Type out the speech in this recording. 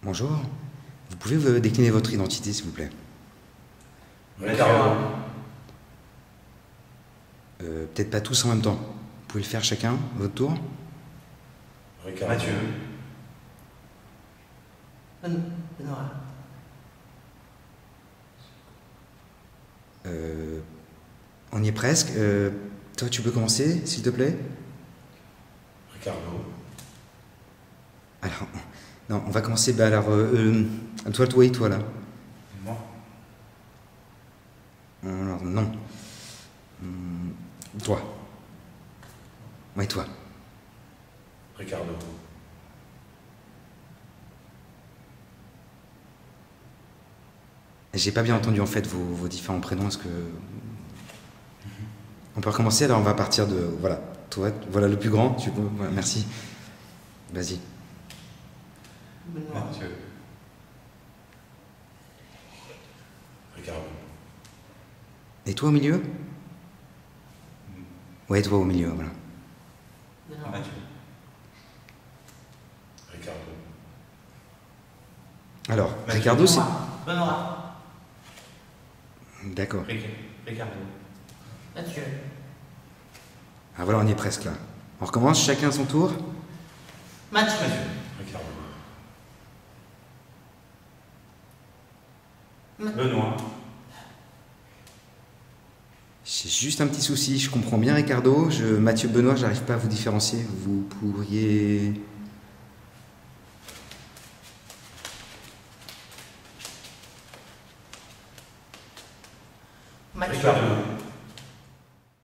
Bonjour. Vous pouvez décliner votre identité, s'il vous plaît? Ricardo. Peut-être pas tous en même temps. Vous pouvez le faire chacun, à votre tour? Ricardo. Mathieu. Benoît. On y est presque. Toi, tu peux commencer, s'il te plaît? Ricardo. Alors, non, on va commencer. Toi et toi, là. Moi. Alors, non. Toi. Ouais, toi. Ricardo. J'ai pas bien entendu, en fait, vos différents prénoms. Est-ce que... On peut recommencer, alors on va partir de... Voilà, toi, voilà le plus grand. Voilà, merci. Vas-y. Benoît. Mathieu. Ricardo. Et toi au milieu? Ouais, toi au milieu, voilà. Benoît. Mathieu. Ricardo. Alors, Mathieu. Ricardo, c'est... Benoît. D'accord. Ricardo. Mathieu. Ah voilà, on y est presque là. On recommence, chacun à son tour. Mathieu. Mathieu. Ricardo. Benoît. J'ai juste un petit souci, je comprends bien Ricardo. Mathieu Benoît, j'arrive pas à vous différencier. Vous pourriez...